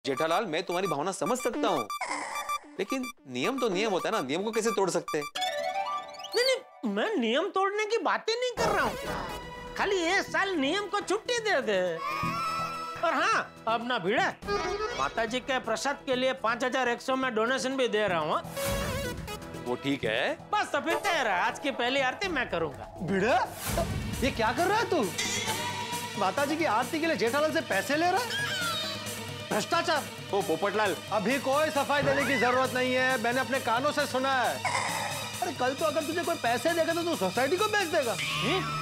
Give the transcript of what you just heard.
जेठालाल, मैं तुम्हारी भावना समझ सकता हूँ, लेकिन नियम तो नियम होता है ना, नियम को कैसे तोड़ सकते हैं? नहीं नहीं, मैं नियम तोड़ने की बातें नहीं कर रहा हूँ, खाली ये साल नियम को छुट्टी दे दे। और हाँ, अब ना भिड़े, माताजी के प्रसाद के लिए 5100 में डोनेशन भी दे रहा हूँ। वो ठीक है, बस तो फिर तय रहा, आज की पहली आरती मैं करूंगा। भिड़ा, ये क्या कर रहा है तू? माताजी की आरती के लिए जेठालाल से पैसे ले रहा है? भ्रष्टाचार। ओ पोपटलाल, अभी कोई सफाई देने की जरूरत नहीं है, मैंने अपने कानों से सुना है। अरे कल तो अगर तुझे कोई पैसे देगा तो तू सोसाइटी को बेच देगा।